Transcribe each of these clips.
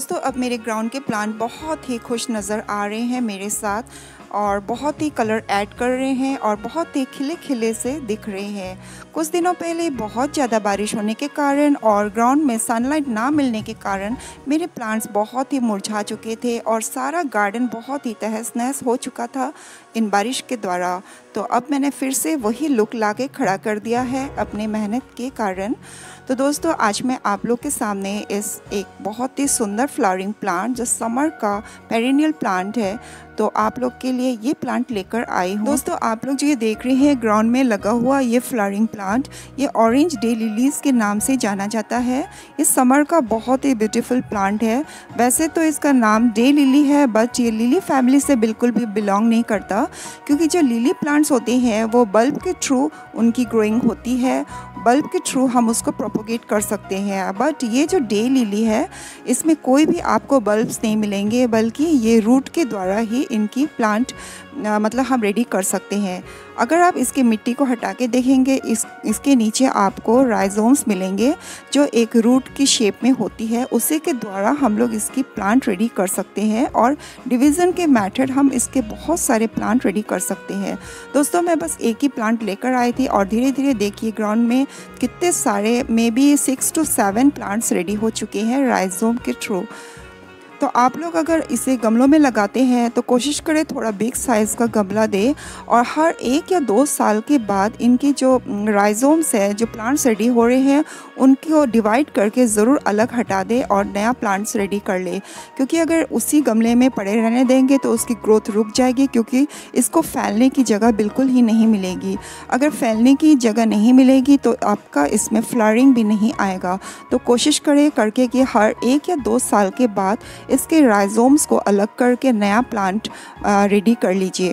दोस्तों अब मेरे ग्राउंड के प्लांट बहुत ही खुश नज़र आ रहे हैं मेरे साथ और बहुत ही कलर ऐड कर रहे हैं और बहुत ही खिले खिले से दिख रहे हैं। कुछ दिनों पहले बहुत ज़्यादा बारिश होने के कारण और ग्राउंड में सनलाइट ना मिलने के कारण मेरे प्लांट्स बहुत ही मुरझा चुके थे और सारा गार्डन बहुत ही तहस नहस हो चुका था इन बारिश के द्वारा। तो अब मैंने फिर से वही लुक लाके खड़ा कर दिया है अपने मेहनत के कारण। तो दोस्तों आज मैं आप लोग के सामने इस एक बहुत ही सुंदर फ्लावरिंग प्लांट जो समर का पेरिनियल प्लांट है, तो आप लोग के लिए ये प्लांट लेकर आई हूँ। दोस्तों आप लोग जो ये देख रहे हैं ग्राउंड में लगा हुआ ये फ्लावरिंग प्लांट, ये ऑरेंज डे लिलीज के नाम से जाना जाता है। ये समर का बहुत ही ब्यूटीफुल प्लांट है। वैसे तो इसका नाम डे लिली है, बट ये लिली फैमिली से बिल्कुल भी बिलोंग नहीं करता, क्योंकि जो लिली प्लांट्स होते हैं वो बल्ब के थ्रू उनकी ग्रोइंग होती है, बल्ब के थ्रू हम उसको प्रोपोगेट कर सकते हैं। बट ये जो डे लिली है इसमें कोई भी आपको बल्ब्स नहीं मिलेंगे, बल्कि ये रूट के द्वारा ही इनकी प्लांट मतलब हम रेडी कर सकते हैं। अगर आप इसकी मिट्टी को हटा के देखेंगे इसके नीचे आपको राइजोम्स मिलेंगे जो एक रूट की शेप में होती है, उसी के द्वारा हम लोग इसकी प्लांट रेडी कर सकते हैं और डिवीज़न के मेथड हम इसके बहुत सारे प्लांट रेडी कर सकते हैं। दोस्तों मैं बस एक ही प्लांट लेकर आई थी और धीरे धीरे देखिए ग्राउंड में कितने सारे maybe 6 to 7 plants ready हो चुके हैं राइजोम के थ्रू। तो आप लोग अगर इसे गमलों में लगाते हैं तो कोशिश करें थोड़ा बिग साइज़ का गमला दें और हर 1 या 2 साल के बाद इनकी जो राइजोम्स है, जो प्लांट्स रेडी हो रहे हैं, उनको डिवाइड करके ज़रूर अलग हटा दें और नया प्लांट्स रेडी कर ले। क्योंकि अगर उसी गमले में पड़े रहने देंगे तो उसकी ग्रोथ रुक जाएगी, क्योंकि इसको फैलने की जगह बिल्कुल ही नहीं मिलेगी। अगर फैलने की जगह नहीं मिलेगी तो आपका इसमें फ्लावरिंग भी नहीं आएगा। तो कोशिश करें करके कि हर 1 या 2 साल के बाद इसके राइजोम्स को अलग करके नया प्लांट रेडी कर लीजिए।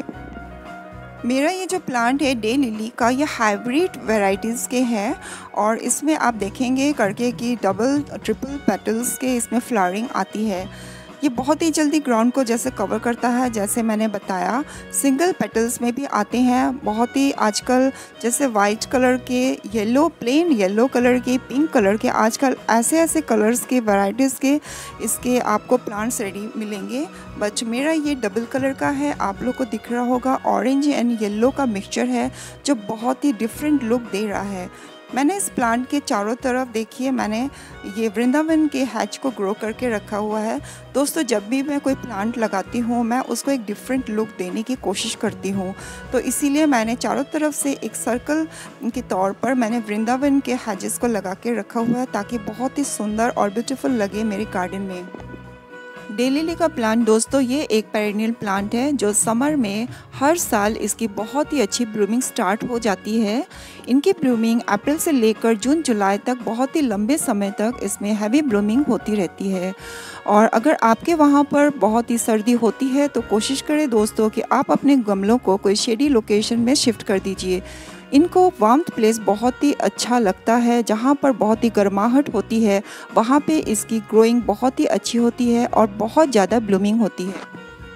मेरा ये जो प्लांट है डे लिली का, ये हाइब्रिड वैरायटीज़ के हैं और इसमें आप देखेंगे करके कि डबल ट्रिपल पेटल्स के इसमें फ्लावरिंग आती है। ये बहुत ही जल्दी ग्राउंड को जैसे कवर करता है, जैसे मैंने बताया सिंगल पेटल्स में भी आते हैं। बहुत ही आजकल जैसे वाइट कलर के, येलो, प्लेन येलो कलर के, पिंक कलर के, आजकल ऐसे ऐसे कलर्स के वैरायटीज़ के इसके आपको प्लांट्स रेडी मिलेंगे। बट मेरा ये डबल कलर का है, आप लोग को दिख रहा होगा ऑरेंज एंड येलो का मिक्सचर है जो बहुत ही डिफरेंट लुक दे रहा है। मैंने इस प्लांट के चारों तरफ देखिए मैंने ये वृंदावन के हैच को ग्रो करके रखा हुआ है। दोस्तों जब भी मैं कोई प्लांट लगाती हूँ मैं उसको एक डिफरेंट लुक देने की कोशिश करती हूँ, तो इसीलिए मैंने चारों तरफ से एक सर्कल के तौर पर मैंने वृंदावन के हैजेस को लगा के रखा हुआ है, ताकि बहुत ही सुंदर और ब्यूटीफुल लगे मेरे गार्डन में। डे लिली का प्लांट दोस्तों ये एक पेरिनियल प्लांट है जो समर में हर साल इसकी बहुत ही अच्छी ब्लूमिंग स्टार्ट हो जाती है। इनकी ब्लूमिंग अप्रैल से लेकर जून जुलाई तक बहुत ही लंबे समय तक इसमें हैवी ब्लूमिंग होती रहती है। और अगर आपके वहाँ पर बहुत ही सर्दी होती है तो कोशिश करें दोस्तों कि आप अपने गमलों को कोई शेडी लोकेशन में शिफ्ट कर दीजिए। इनको वार्म्थ प्लेस बहुत ही अच्छा लगता है, जहाँ पर बहुत ही गर्माहट होती है वहाँ पे इसकी ग्रोइंग बहुत ही अच्छी होती है और बहुत ज़्यादा ब्लूमिंग होती है।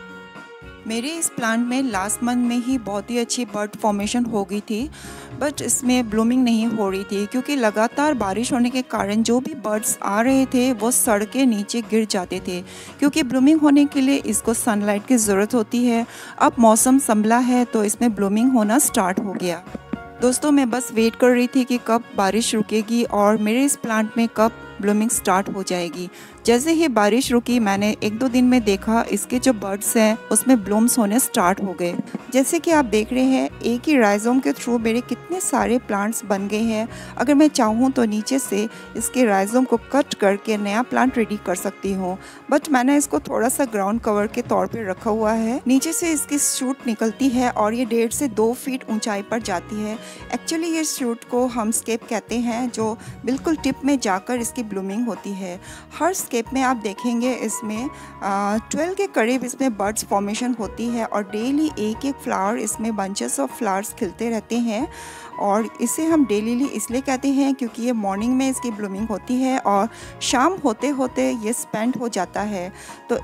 मेरे इस प्लांट में लास्ट मंथ में ही बहुत ही अच्छी बर्ड फॉर्मेशन हो गई थी, बट इसमें ब्लूमिंग नहीं हो रही थी, क्योंकि लगातार बारिश होने के कारण जो भी बर्ड्स आ रहे थे वो सड़ के नीचे गिर जाते थे, क्योंकि ब्लूमिंग होने के लिए इसको सनलाइट की ज़रूरत होती है। अब मौसम संभला है तो इसमें ब्लूमिंग होना स्टार्ट हो गया। दोस्तों मैं बस वेट कर रही थी कि कब बारिश रुकेगी और मेरे इस प्लांट में कब ब्लूमिंग स्टार्ट हो जाएगी। जैसे ही बारिश रुकी मैंने 1-2 दिन में देखा इसके जो बर्ड्स हैं उसमें ब्लूम्स होने स्टार्ट हो गए। जैसे कि आप देख रहे हैं एक ही राइजोम के थ्रू मेरे कितने सारे प्लांट्स बन गए हैं। अगर मैं चाहूँ तो नीचे से इसके राइजोम को कट करके नया प्लांट रेडी कर सकती हूँ, बट मैंने इसको थोड़ा सा ग्राउंड कवर के तौर पर रखा हुआ है। नीचे से इसकी शूट निकलती है और ये 1.5 से 2 फीट ऊंचाई पर जाती है। एक्चुअली ये शूट को हम स्केप कहते हैं, जो बिल्कुल टिप में जाकर इसकी ब्लूमिंग होती है। हर स्केप में आप देखेंगे इसमें 12 के करीब इसमें बर्ड्स फॉर्मेशन होती है और डेली एक एक फ्लावर इसमें बंचेस ऑफ फ्लावर्स खिलते रहते हैं। और इसे हम डे लिली इसलिए कहते हैं क्योंकि ये मॉर्निंग में इसकी ब्लूमिंग होती है और शाम होते होते ये स्पेंड हो जाता है। तो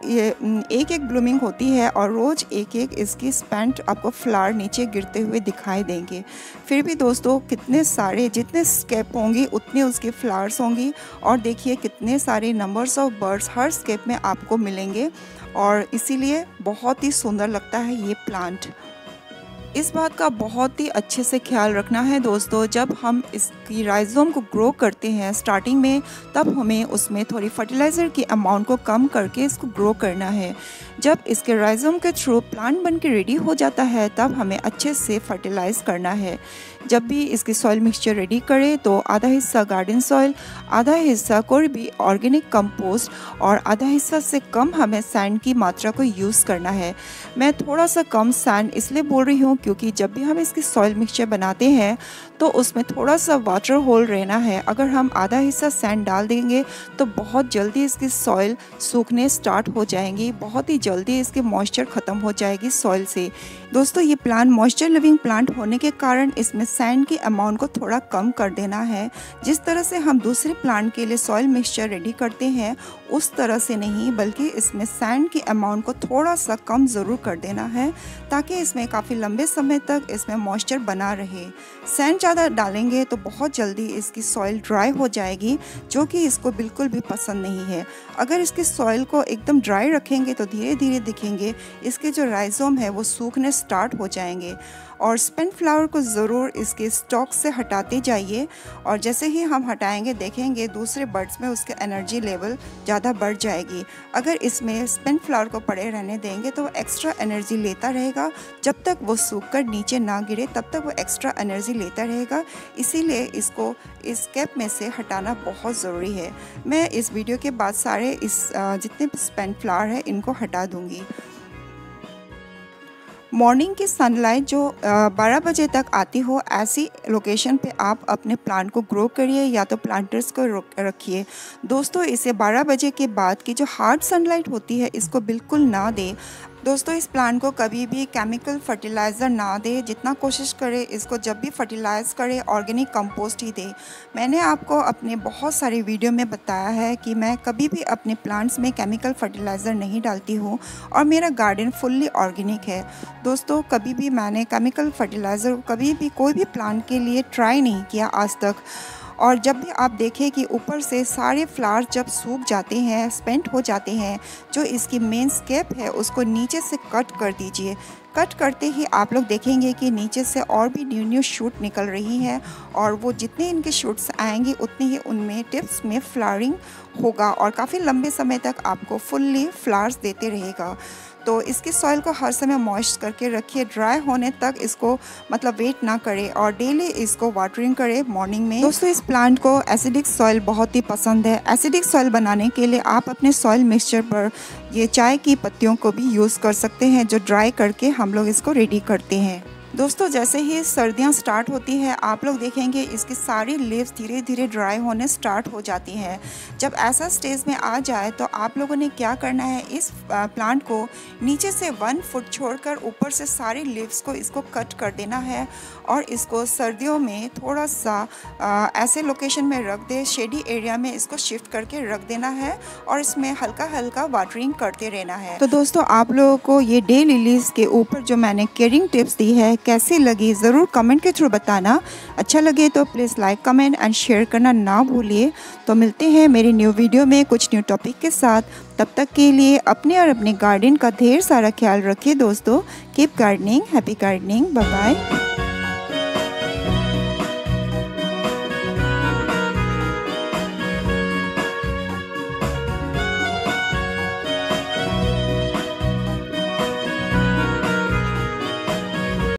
एक ब्लूमिंग होती है और रोज़ एक एक इसकी स्पेंड आपको फ्लावर नीचे गिरते हुए दिखाई देंगे। फिर भी दोस्तों कितने सारे, जितने स्केप होंगी उतने उसके फ्लावर्स होंगी। और देखिए कितने सारे नंबर्स ऑफ बर्ड्स हर स्केप में आपको मिलेंगे और इसीलिए बहुत ही सुंदर लगता है ये प्लांट। इस बात का बहुत ही अच्छे से ख्याल रखना है दोस्तों, जब हम इसकी राइजोम को ग्रो करते हैं स्टार्टिंग में, तब हमें उसमें थोड़ी फर्टिलाइज़र की अमाउंट को कम करके इसको ग्रो करना है। जब इसके राइजोम के थ्रू प्लांट बन के रेडी हो जाता है तब हमें अच्छे से फर्टिलाइज़ करना है। जब भी इसकी सॉइल मिक्सचर रेडी करें तो आधा हिस्सा गार्डन सॉइल, आधा हिस्सा कोई भी ऑर्गेनिक कंपोस्ट और आधा हिस्सा से कम हमें सैंड की मात्रा को यूज़ करना है। मैं थोड़ा सा कम सैंड इसलिए बोल रही हूँ क्योंकि जब भी हम इसकी सॉइल मिक्सचर बनाते हैं तो उसमें थोड़ा सा वाटर होल रहना है। अगर हम आधा हिस्सा सैंड डाल देंगे तो बहुत जल्दी इसकी सॉइल सूखने स्टार्ट हो जाएंगी, बहुत ही जल्दी इसकी मॉइस्चर ख़त्म हो जाएगी सॉइल से। दोस्तों ये प्लांट मॉइस्चर लिविंग प्लांट होने के कारण इसमें सैंड की अमाउंट को थोड़ा कम कर देना है। जिस तरह से हम दूसरे प्लांट के लिए सॉइल मिक्सचर रेडी करते हैं उस तरह से नहीं, बल्कि इसमें सैंड की अमाउंट को थोड़ा सा कम ज़रूर कर देना है ताकि इसमें काफ़ी लंबे समय तक इसमें मॉइस्चर बना रहे। सैंड ज़्यादा डालेंगे तो बहुत जल्दी इसकी सॉइल ड्राई हो जाएगी, जो कि इसको बिल्कुल भी पसंद नहीं है। अगर इसकी सॉइल को एकदम ड्राई रखेंगे तो धीरे धीरे दिखेंगे इसके जो राइजोम है वो सूखने स्टार्ट हो जाएंगे। और स्पेंट फ्लावर को ज़रूर इसके स्टॉक से हटाते जाइए और जैसे ही हम हटाएंगे देखेंगे दूसरे बर्ड्स में उसके एनर्जी लेवल ज़्यादा बढ़ जाएगी। अगर इसमें स्पेंट फ्लावर को पड़े रहने देंगे तो वो एक्स्ट्रा एनर्जी लेता रहेगा, जब तक वो सूखकर नीचे ना गिरे तब तक वो एक्स्ट्रा एनर्जी लेता रहेगा। इसीलिए इसको इस कैप में से हटाना बहुत ज़रूरी है। मैं इस वीडियो के बाद सारे जितने स्पेंट फ्लावर है इनको हटा दूँगी। मॉर्निंग की सनलाइट जो 12 बजे तक आती हो ऐसी लोकेशन पे आप अपने प्लांट को ग्रो करिए या तो प्लांटर्स को रखिए। दोस्तों इसे 12 बजे के बाद की जो हार्ड सनलाइट होती है इसको बिल्कुल ना दें। दोस्तों इस प्लांट को कभी भी केमिकल फर्टिलाइज़र ना दें, जितना कोशिश करें इसको जब भी फर्टिलाइज़ करें ऑर्गेनिक कंपोस्ट ही दें। मैंने आपको अपने बहुत सारे वीडियो में बताया है कि मैं कभी भी अपने प्लांट्स में केमिकल फर्टिलाइज़र नहीं डालती हूँ और मेरा गार्डन फुल्ली ऑर्गेनिक है। दोस्तों कभी भी मैंने केमिकल फर्टिलाइज़र कभी भी कोई भी प्लांट के लिए ट्राई नहीं किया आज तक। और जब भी आप देखें कि ऊपर से सारे फ्लावर्स जब सूख जाते हैं, स्पेंट हो जाते हैं, जो इसकी मेन स्केप है उसको नीचे से कट कर दीजिए। कट करते ही आप लोग देखेंगे कि नीचे से और भी न्यू शूट निकल रही है और वो जितने इनके शूट्स आएंगे उतने ही उनमें टिप्स में फ्लावरिंग होगा और काफ़ी लंबे समय तक आपको फुल्ली फ्लावर्स देते रहेगा। तो इसकी सॉइल को हर समय मॉइस्ट करके रखिए, ड्राई होने तक इसको मतलब वेट ना करें और डेली इसको वाटरिंग करें मॉर्निंग में। दोस्तों इस प्लांट को एसिडिक सॉइल बहुत ही पसंद है। एसिडिक सॉइल बनाने के लिए आप अपने सॉइल मिक्सचर पर ये चाय की पत्तियों को भी यूज़ कर सकते हैं, जो ड्राई करके हम लोग इसको रेडी करते हैं। दोस्तों जैसे ही सर्दियां स्टार्ट होती है आप लोग देखेंगे इसकी सारी लीव्स धीरे धीरे ड्राई होने स्टार्ट हो जाती हैं। जब ऐसा स्टेज में आ जाए तो आप लोगों ने क्या करना है, इस प्लांट को नीचे से 1 फुट छोड़कर ऊपर से सारी लीव्स को इसको कट कर देना है और इसको सर्दियों में थोड़ा सा ऐसे लोकेशन में रख दे, शेडी एरिया में इसको शिफ्ट करके रख देना है और इसमें हल्का हल्का वाटरिंग करते रहना है। तो दोस्तों आप लोगों को ये डे लिलीज के ऊपर जो मैंने केयरिंग टिप्स दी है कैसी लगी ज़रूर कमेंट के थ्रू बताना। अच्छा लगे तो please like comment and share करना ना भूलिए। तो मिलते हैं मेरी न्यू वीडियो में कुछ न्यू टॉपिक के साथ। तब तक के लिए अपने और अपने गार्डन का ढेर सारा ख्याल रखिए दोस्तों। Keep gardening, happy gardening, bye bye.